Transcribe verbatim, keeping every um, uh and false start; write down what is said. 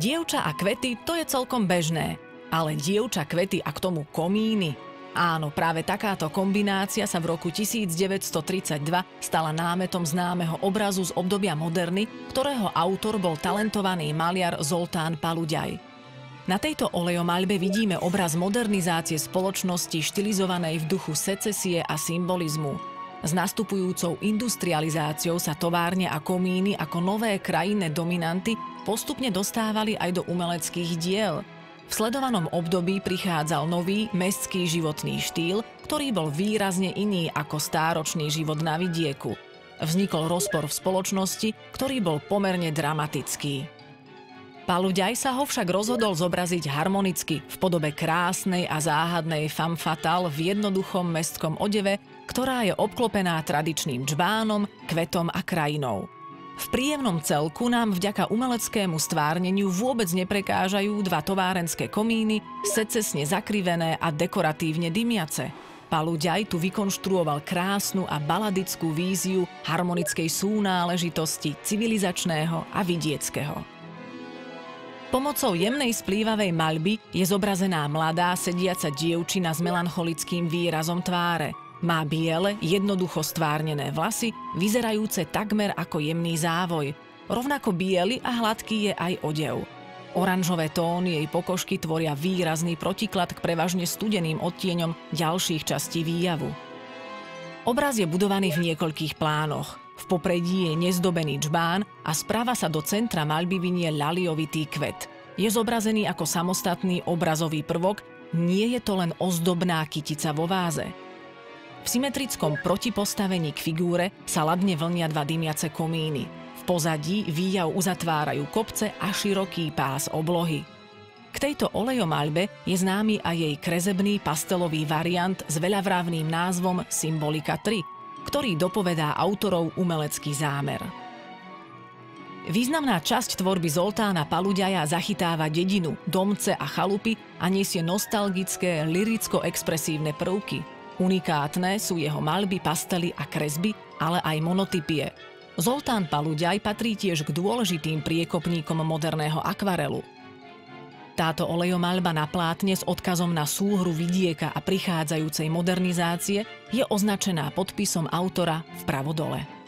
Dievča a kvety to je celkom bežné, ale dievča, kvety a k tomu komíny. Áno, práve takáto kombinácia sa v roku tisícdeväťstotridsaťdva stala námetom známeho obrazu z obdobia moderny, ktorého autor bol talentovaný maliar Zoltán Paluďaj. Na tejto olejomaľbe vidíme obraz modernizácie spoločnosti štilizovanej v duchu secesie a symbolizmu. S nastupujúcou industrializáciou sa továrne a komíny ako nové krajinné dominanty postupne dostávali aj do umeleckých diel. V sledovanom období prichádzal nový mestský životný štýl, ktorý bol výrazne iný ako stáročný život na vidieku. Vznikol rozpor v spoločnosti, ktorý bol pomerne dramatický. Paluďaj sa ho však rozhodol zobraziť harmonicky v podobe krásnej a záhadnej femme fatale v jednoduchom mestskom odeve, ktorá je obklopená tradičným džbánom, kvetom a krajinou. V príjemnom celku nám vďaka umeleckému stvárneniu vôbec neprekážajú dva továrenské komíny, secesne zakrivené a dekoratívne dymiace. Paluďaj tu vykonštruoval krásnu a baladickú víziu harmonickej súnáležitosti civilizačného a vidieckého. Pomocou jemnej splývavej maľby je zobrazená mladá sediaca dievčina s melancholickým výrazom tváre. Má biele, jednoducho stvárnené vlasy, vyzerajúce takmer ako jemný závoj. Rovnako biely a hladký je aj odev. Oranžové tóny jej pokožky tvoria výrazný protiklad k prevažne studeným odtieňom ďalších častí výjavu. Obraz je budovaný v niekoľkých plánoch. V popredí je nezdobený džbán a sprava sa do centra maľby vinie laliovitý kvet. Je zobrazený ako samostatný obrazový prvok, nie je to len ozdobná kytica vo váze. V symetrickom protipostavení k figúre sa ladne vlnia dva dymiace komíny. V pozadí výjav uzatvárajú kopce a široký pás oblohy. K tejto olejomaľbe je známy aj jej kresebný pastelový variant s veľavravným názvom Symbolika tri, ktorý dopovedá autorov umelecký zámer. Významná časť tvorby Zoltána Paluďaja zachytáva dedinu, domce a chalupy a nesie nostalgické, lyricko-expresívne prvky. Unikátne sú jeho maľby, pastely a kresby, ale aj monotypie. Zoltán Paluďaj patrí tiež k dôležitým priekopníkom moderného akvarelu. Táto olejomaľba na plátne s odkazom na súhru vidieka a prichádzajúcej modernizácie je označená podpisom autora vpravo dole.